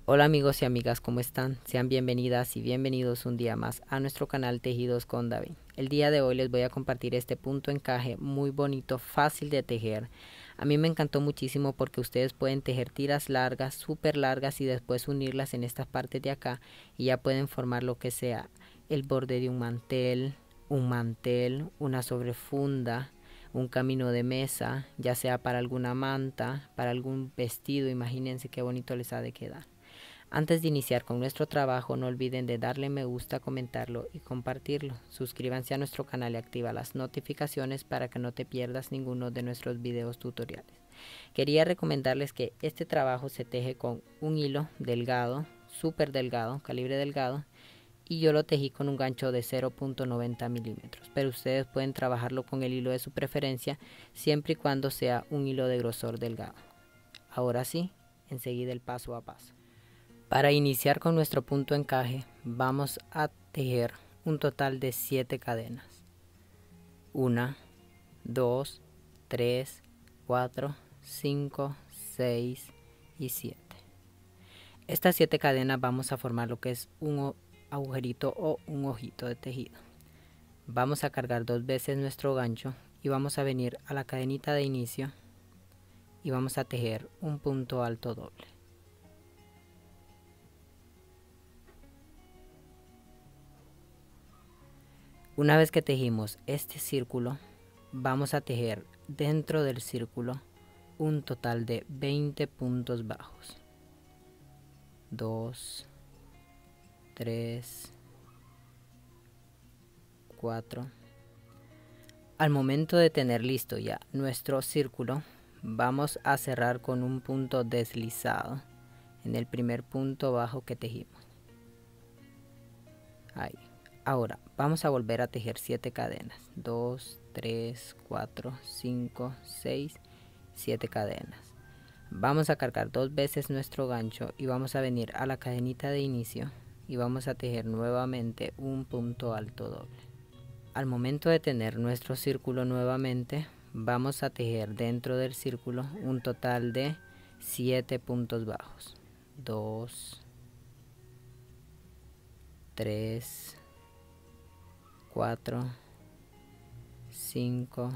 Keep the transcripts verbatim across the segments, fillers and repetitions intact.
Hola amigos y amigas, ¿cómo están? Sean bienvenidas y bienvenidos un día más a nuestro canal Tejidos con David. El día de hoy les voy a compartir este punto encaje muy bonito, fácil de tejer. A mí me encantó muchísimo porque ustedes pueden tejer tiras largas, súper largas y después unirlas en estas partes de acá y ya pueden formar lo que sea el borde de un mantel, un mantel, una sobrefunda, un camino de mesa, ya sea para alguna manta, para algún vestido. Imagínense qué bonito les ha de quedar. Antes de iniciar con nuestro trabajo, no olviden de darle me gusta, comentarlo y compartirlo. Suscríbanse a nuestro canal y activa las notificaciones para que no te pierdas ninguno de nuestros videos tutoriales. Quería recomendarles que este trabajo se teje con un hilo delgado, súper delgado, calibre delgado, y yo lo tejí con un gancho de cero punto noventa milímetros, pero ustedes pueden trabajarlo con el hilo de su preferencia siempre y cuando sea un hilo de grosor delgado. Ahora sí, enseguida el paso a paso. Para iniciar con nuestro punto encaje, vamos a tejer un total de siete cadenas. una, dos, tres, cuatro, cinco, seis y siete. Estas siete cadenas vamos a formar lo que es un agujerito o un ojito de tejido. Vamos a cargar dos veces nuestro gancho y vamos a venir a la cadenita de inicio y vamos a tejer un punto alto doble. Una vez que tejimos este círculo, vamos a tejer dentro del círculo un total de veinte puntos bajos. dos, tres, cuatro. Al momento de tener listo ya nuestro círculo, vamos a cerrar con un punto deslizado en el primer punto bajo que tejimos. Ahí. Ahora vamos a volver a tejer siete cadenas. dos, tres, cuatro, cinco, seis, siete cadenas. Vamos a cargar dos veces nuestro gancho y vamos a venir a la cadenita de inicio y vamos a tejer nuevamente un punto alto doble. Al momento de tener nuestro círculo nuevamente, vamos a tejer dentro del círculo un total de siete puntos bajos. dos, tres, cuatro, cinco,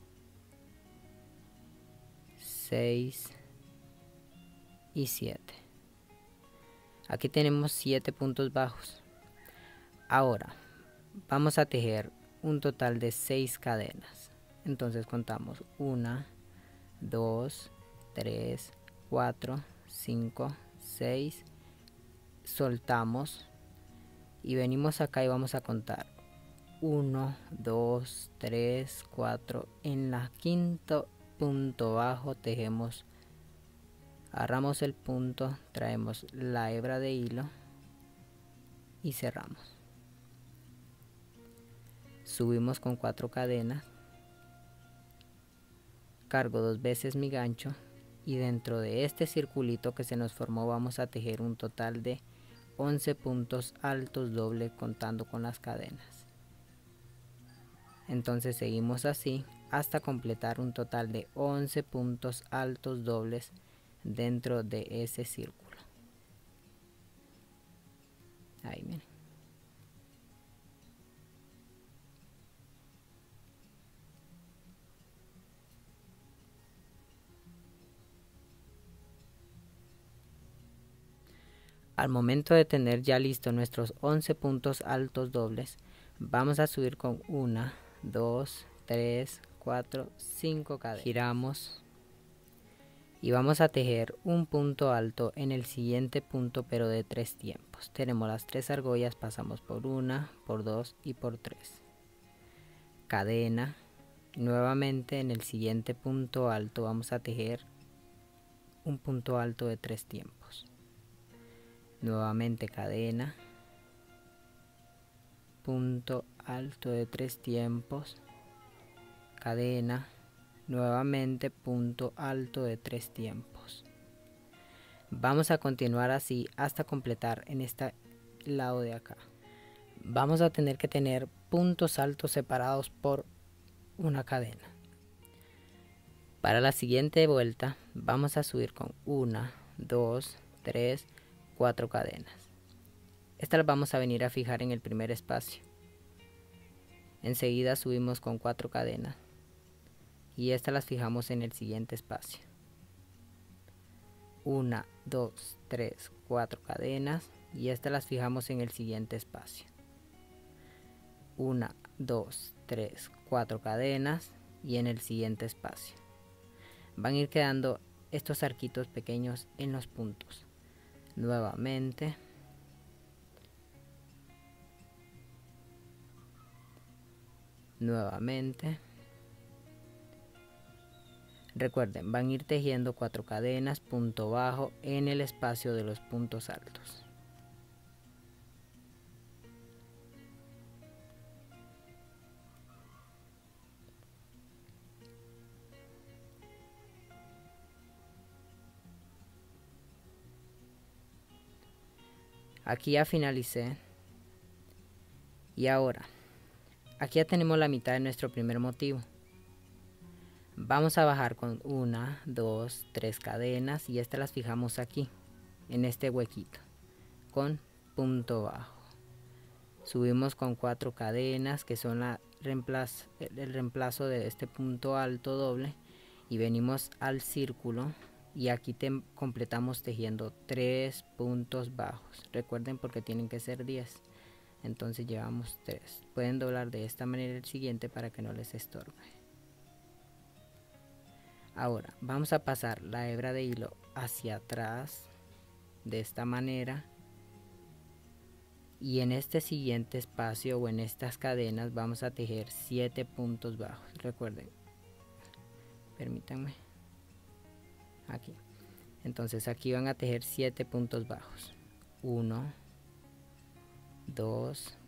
seis y siete. Aquí tenemos siete puntos bajos. Ahora vamos a tejer un total de seis cadenas. Entonces contamos uno, dos, tres, cuatro, cinco, seis. Soltamos y venimos acá y vamos a contar uno, dos, tres, cuatro. En la quinto punto bajo tejemos, agarramos el punto, traemos la hebra de hilo y cerramos. Subimos con cuatro cadenas, cargo dos veces mi gancho y dentro de este circulito que se nos formó vamos a tejer un total de once puntos altos doble contando con las cadenas. Entonces seguimos así hasta completar un total de once puntos altos dobles dentro de ese círculo. Ahí miren. Al momento de tener ya listo nuestros once puntos altos dobles, vamos a subir con uno, dos, tres, cuatro, cinco cadenas. Giramos y vamos a tejer un punto alto en el siguiente punto, pero de tres tiempos. Tenemos las tres argollas, pasamos por una, por dos y por tres. Cadena. Nuevamente en el siguiente punto alto vamos a tejer un punto alto de tres tiempos. Nuevamente cadena, punto alto de tres tiempos, cadena, nuevamente punto alto de tres tiempos. Vamos a continuar así hasta completar en este lado de acá. Vamos a tener que tener puntos altos separados por una cadena. Para la siguiente vuelta vamos a subir con uno, dos, tres, cuatro cadenas. Estas las vamos a venir a fijar en el primer espacio. Enseguida subimos con cuatro cadenas y estas las fijamos en el siguiente espacio. Una, dos, tres, cuatro cadenas y estas las fijamos en el siguiente espacio. Una, dos, tres, cuatro cadenas y en el siguiente espacio. Van a ir quedando estos arquitos pequeños en los puntos. Nuevamente. Nuevamente. Recuerden, van a ir tejiendo cuatro cadenas, punto bajo en el espacio de los puntos altos. Aquí ya finalicé. Y ahora, aquí ya tenemos la mitad de nuestro primer motivo. Vamos a bajar con una, dos, tres cadenas y estas las fijamos aquí, en este huequito, con punto bajo. Subimos con cuatro cadenas que son la reemplazo, el reemplazo de este punto alto doble y venimos al círculo y aquí te, completamos tejiendo tres puntos bajos. Recuerden porque tienen que ser diez, entonces llevamos tres. Pueden doblar de esta manera el siguiente para que no les estorbe. Ahora vamos a pasar la hebra de hilo hacia atrás de esta manera y en este siguiente espacio o en estas cadenas vamos a tejer siete puntos bajos. Recuerden, permítanme, aquí. Entonces aquí van a tejer siete puntos bajos. uno, dos,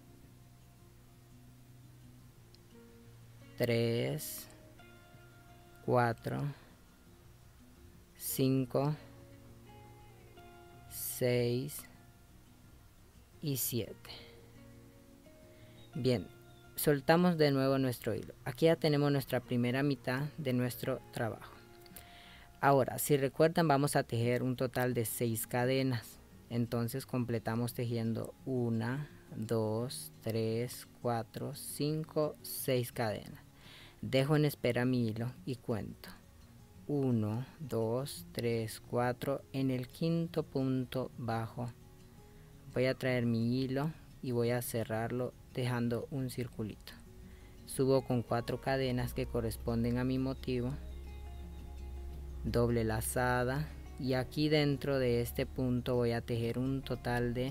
tres, cuatro, cinco, seis y siete. Bien, soltamos de nuevo nuestro hilo. Aquí ya tenemos nuestra primera mitad de nuestro trabajo. Ahora, si recuerdan, vamos a tejer un total de seis cadenas. Entonces completamos tejiendo una, dos, tres, cuatro, cinco, seis cadenas. Dejo en espera mi hilo y cuento. uno, dos, tres, cuatro. En el quinto punto bajo voy a traer mi hilo y voy a cerrarlo dejando un circulito. Subo con cuatro cadenas que corresponden a mi motivo. Doble lazada y aquí dentro de este punto voy a tejer un total de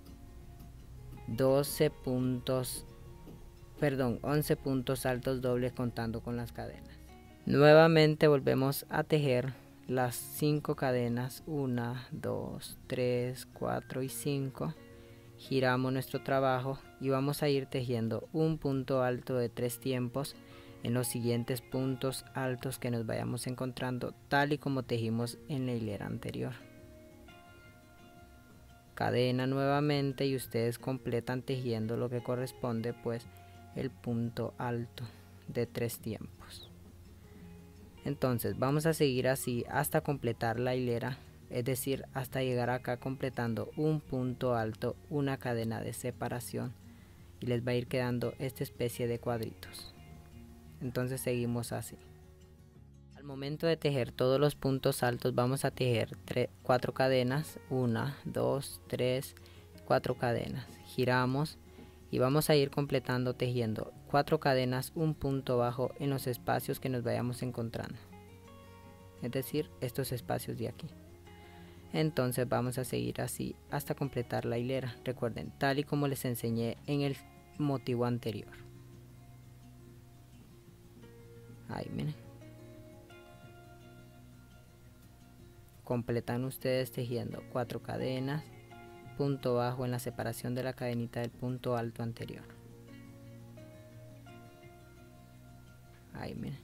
doce puntos, perdón, once puntos altos dobles contando con las cadenas. Nuevamente volvemos a tejer las cinco cadenas, una, dos, tres, cuatro y cinco. Giramos nuestro trabajo y vamos a ir tejiendo un punto alto de tres tiempos en los siguientes puntos altos que nos vayamos encontrando, tal y como tejimos en la hilera anterior. Cadena nuevamente y ustedes completan tejiendo lo que corresponde pues el punto alto de tres tiempos. Entonces vamos a seguir así hasta completar la hilera, es decir, hasta llegar acá completando un punto alto, una cadena de separación y les va a ir quedando esta especie de cuadritos. Entonces seguimos así. Al momento de tejer todos los puntos altos vamos a tejer cuatro cadenas, una, dos, tres, cuatro cadenas. Giramos y vamos a ir completando tejiendo cuatro cadenas, un punto bajo en los espacios que nos vayamos encontrando. Es decir, estos espacios de aquí. Entonces vamos a seguir así hasta completar la hilera. Recuerden, tal y como les enseñé en el motivo anterior. Ahí miren. Completan ustedes tejiendo cuatro cadenas, punto bajo en la separación de la cadenita del punto alto anterior. Ahí miren.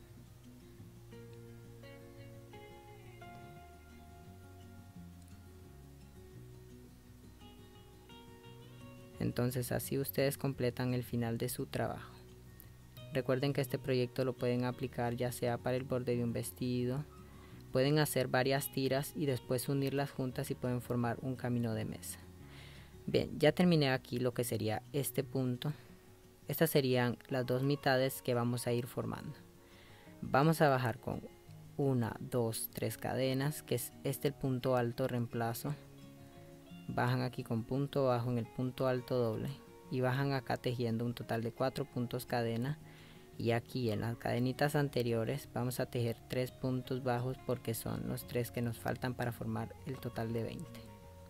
Entonces así ustedes completan el final de su trabajo. Recuerden que este proyecto lo pueden aplicar ya sea para el borde de un vestido, pueden hacer varias tiras y después unirlas juntas y pueden formar un camino de mesa. Bien, ya terminé aquí lo que sería este punto. Estas serían las dos mitades que vamos a ir formando. Vamos a bajar con una, dos, tres cadenas, que es este el punto alto reemplazo. Bajan aquí con punto bajo en el punto alto doble y bajan acá tejiendo un total de cuatro puntos cadena. Y aquí en las cadenitas anteriores vamos a tejer tres puntos bajos porque son los tres que nos faltan para formar el total de veinte.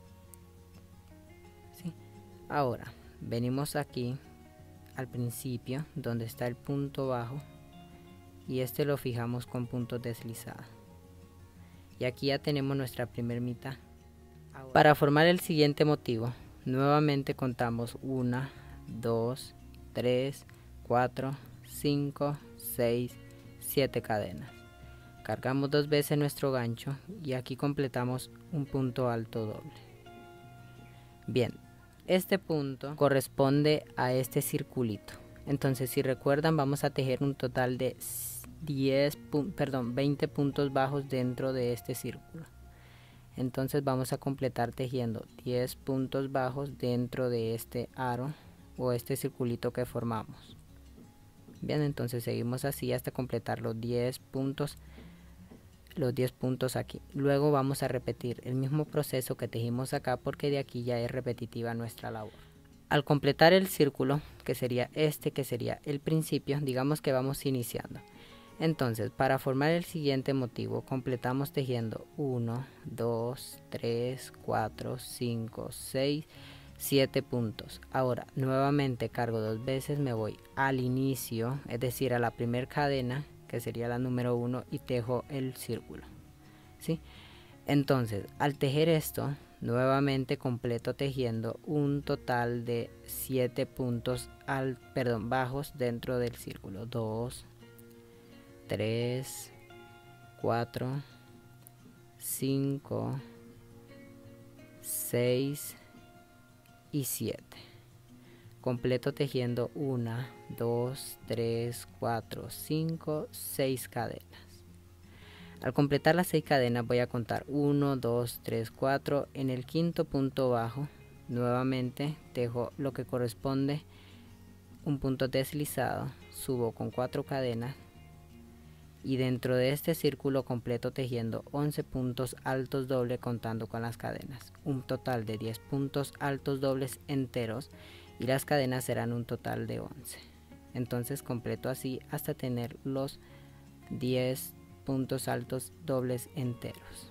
¿Sí? Ahora venimos aquí al principio donde está el punto bajo y este lo fijamos con puntos deslizados. Y aquí ya tenemos nuestra primer mitad. Ahora, para formar el siguiente motivo, nuevamente contamos una, dos, tres, cuatro, cinco, seis, siete cadenas. Cargamos dos veces nuestro gancho y aquí completamos un punto alto doble. Bien, este punto corresponde a este circulito. Entonces, si recuerdan, vamos a tejer un total de diez, perdón, veinte puntos bajos dentro de este círculo. Entonces vamos a completar tejiendo diez puntos bajos dentro de este aro o este circulito que formamos. Bien, entonces seguimos así hasta completar los diez puntos, los diez puntos aquí. Luego vamos a repetir el mismo proceso que tejimos acá porque de aquí ya es repetitiva nuestra labor. Al completar el círculo, que sería este, que sería el principio, digamos que vamos iniciando. Entonces, para formar el siguiente motivo, completamos tejiendo uno, dos, tres, cuatro, cinco, seis, siete puntos. Ahora, nuevamente cargo dos veces, me voy al inicio, es decir, a la primera cadena, que sería la número uno, y tejo el círculo. ¿Sí? Entonces, al tejer esto, nuevamente completo tejiendo un total de siete puntos al, perdón, bajos dentro del círculo. dos, tres, cuatro, cinco, seis y siete. Completo tejiendo una, dos, tres, cuatro, cinco, seis cadenas. Al completar las seis cadenas voy a contar uno, dos, tres, cuatro. En el quinto punto bajo nuevamente tejo lo que corresponde un punto deslizado, subo con cuatro cadenas y dentro de este círculo completo tejiendo once puntos altos dobles contando con las cadenas, un total de diez puntos altos dobles enteros y las cadenas serán un total de once. Entonces completo así hasta tener los diez puntos altos dobles enteros.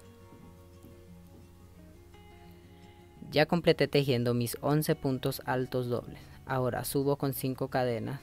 Ya completé tejiendo mis once puntos altos dobles. Ahora subo con cinco cadenas,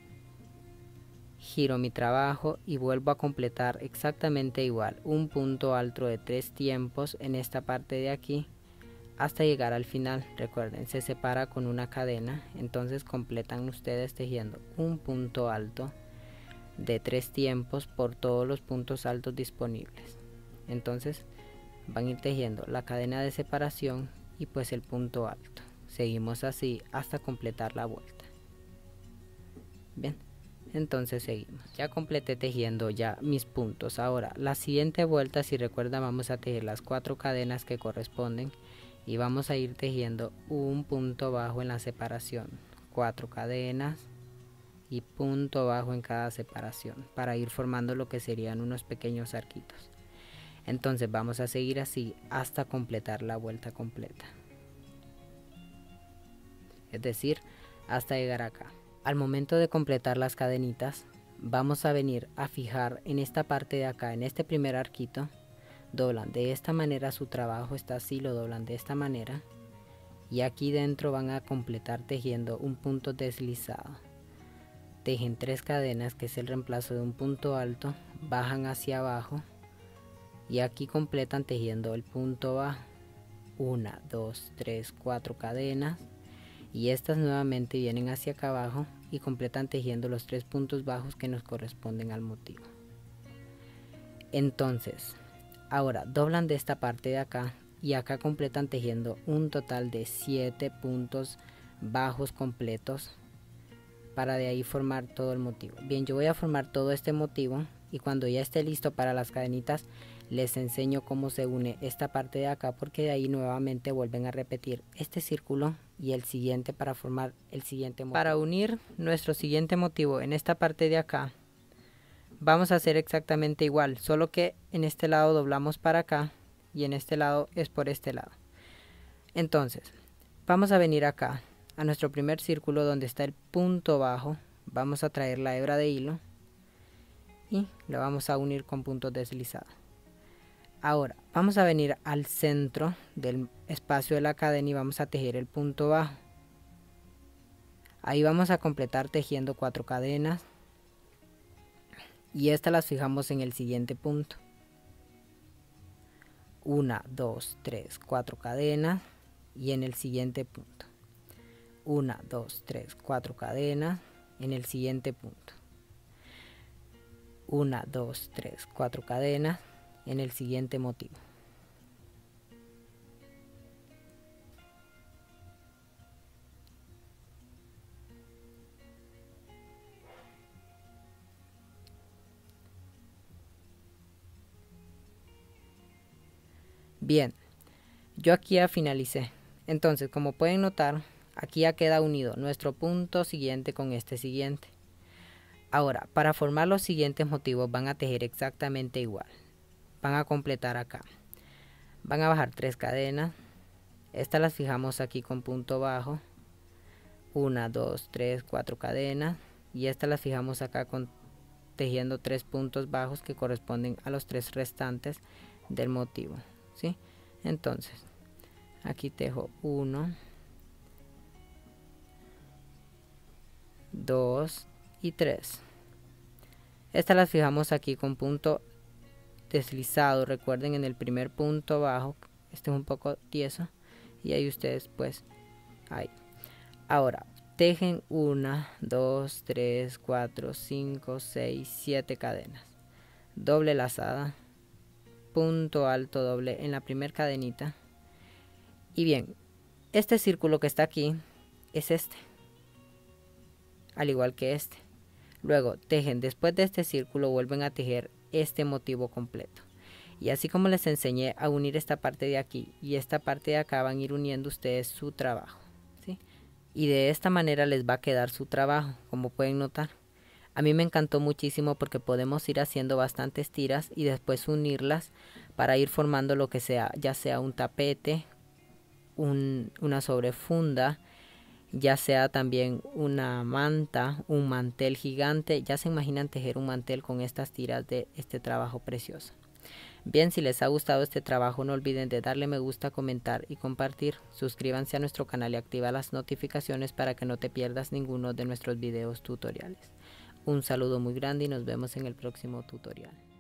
giro mi trabajo y vuelvo a completar exactamente igual un punto alto de tres tiempos en esta parte de aquí hasta llegar al final. Recuerden, se separa con una cadena, entonces completan ustedes tejiendo un punto alto de tres tiempos por todos los puntos altos disponibles. Entonces van a ir tejiendo la cadena de separación y pues el punto alto. Seguimos así hasta completar la vuelta. Bien, entonces seguimos. Ya completé tejiendo ya mis puntos. Ahora la siguiente vuelta, si recuerdan, vamos a tejer las cuatro cadenas que corresponden y vamos a ir tejiendo un punto bajo en la separación, cuatro cadenas y punto bajo en cada separación para ir formando lo que serían unos pequeños arquitos. Entonces vamos a seguir así hasta completar la vuelta completa, es decir, hasta llegar acá. Al momento de completar las cadenitas vamos a venir a fijar en esta parte de acá, en este primer arquito, doblan de esta manera su trabajo, está así, lo doblan de esta manera y aquí dentro van a completar tejiendo un punto deslizado. Tejen tres cadenas, que es el reemplazo de un punto alto, bajan hacia abajo y aquí completan tejiendo el punto bajo, una, dos, tres, cuatro cadenas y estas nuevamente vienen hacia acá abajo y completan tejiendo los tres puntos bajos que nos corresponden al motivo. Entonces ahora doblan de esta parte de acá y acá completan tejiendo un total de siete puntos bajos completos para de ahí formar todo el motivo. Bien, yo voy a formar todo este motivo y cuando ya esté listo para las cadenitas les enseño cómo se une esta parte de acá, porque de ahí nuevamente vuelven a repetir este círculo y el siguiente para formar el siguiente motivo. Para unir nuestro siguiente motivo en esta parte de acá, vamos a hacer exactamente igual, solo que en este lado doblamos para acá y en este lado es por este lado. Entonces, vamos a venir acá a nuestro primer círculo donde está el punto bajo, vamos a traer la hebra de hilo y lo vamos a unir con puntos deslizados. Ahora vamos a venir al centro del espacio de la cadena y vamos a tejer el punto bajo. Ahí vamos a completar tejiendo cuatro cadenas y estas las fijamos en el siguiente punto. Una, dos, tres, cuatro cadenas y en el siguiente punto. Una, dos, tres, cuatro cadenas en el siguiente punto. Una, dos, tres, cuatro cadenas en el siguiente motivo. Bien, yo aquí ya finalicé. Entonces, como pueden notar, aquí ya queda unido nuestro punto siguiente con este siguiente. Ahora, para formar los siguientes motivos van a tejer exactamente igual. Van a completar acá. Van a bajar tres cadenas. Estas las fijamos aquí con punto bajo. Una, dos, tres, cuatro cadenas. Y estas las fijamos acá con tejiendo tres puntos bajos que corresponden a los tres restantes del motivo, ¿sí? Entonces, aquí tejo uno, dos y tres. Estas las fijamos aquí con punto deslizado. Recuerden, en el primer punto bajo, este es un poco tieso y ahí ustedes pues ahí. Ahora tejen una, dos, tres, cuatro, cinco, seis, siete cadenas, doble lazada, punto alto doble en la primera cadenita. Y bien, este círculo que está aquí es este, al igual que este. Luego tejen, después de este círculo vuelven a tejer este motivo completo. Y así como les enseñé a unir esta parte de aquí y esta parte de acá, van a ir uniendo ustedes su trabajo, ¿sí? Y de esta manera les va a quedar su trabajo, como pueden notar. A mí me encantó muchísimo porque podemos ir haciendo bastantes tiras y después unirlas para ir formando lo que sea, ya sea un tapete, un, una sobrefunda, ya sea también una manta, un mantel gigante. Ya se imaginan tejer un mantel con estas tiras de este trabajo precioso. Bien, si les ha gustado este trabajo, no olviden de darle me gusta, comentar y compartir. Suscríbanse a nuestro canal y activa las notificaciones para que no te pierdas ninguno de nuestros videos tutoriales. Un saludo muy grande y nos vemos en el próximo tutorial.